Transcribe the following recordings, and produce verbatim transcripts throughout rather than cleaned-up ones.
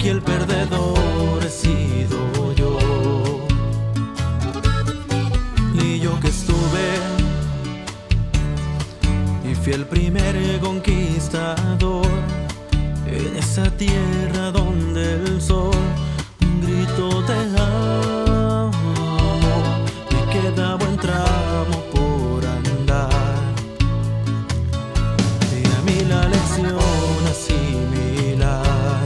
el perdedor he sido yo. Y yo que estuve y fui el primer conquistador en esa tierra donde el sol un grito te amo. Me queda buen tramo por andar y a mí la lección asimilar.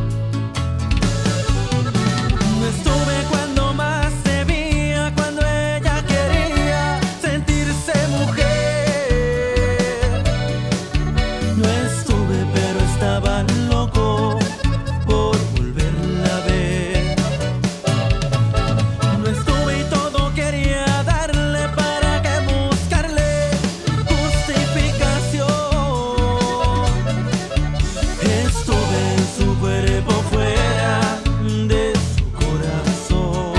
Estuve cuando más debía, cuando ella quería sentirse mujer. No estuve pero estaba loco por volverla a ver. No estuve y todo quería darle para que buscarle justificación. Estuve en su cuerpo fuera de su corazón.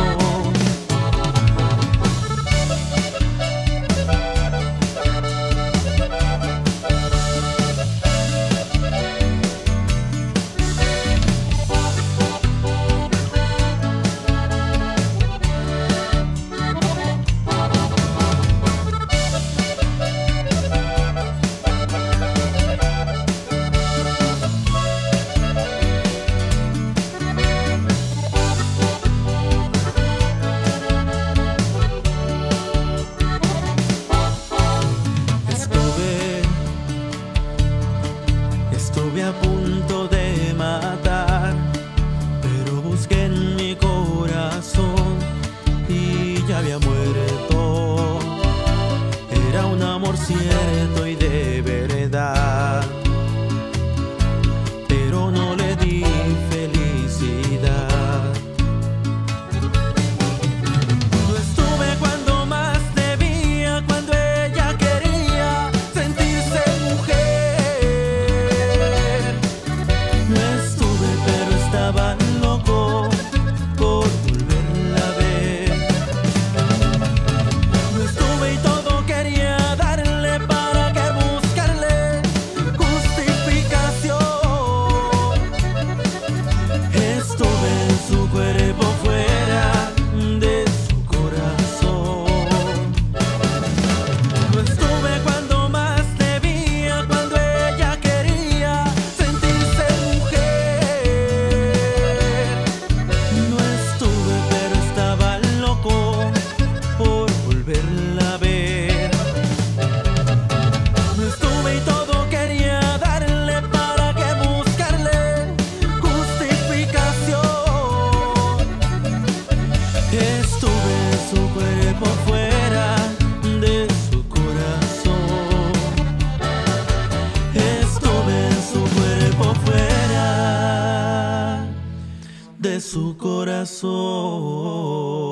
Estuve a punto de matar, pero busqué en mi corazón y ya había muerto. Era un amor cierto y de verdad, pero no le di felicidad. No estuve cuando más debía, cuando ella quería sentirse mujer. No estuve pero estaba loco por volverla a ver. No estuve y todo quería darle para que buscarle justificación. Estuve en su cuerpo fuera de su corazón. No estuve cuando más debía, cuando ella quería sentirse mujer. No estuve pero estaba loco por volverla a ver. No estuve y todo quería darle para que buscarle justificación. Estuve en su cuerpo fuera de su corazón. Estuve en su cuerpo fuera de su corazón.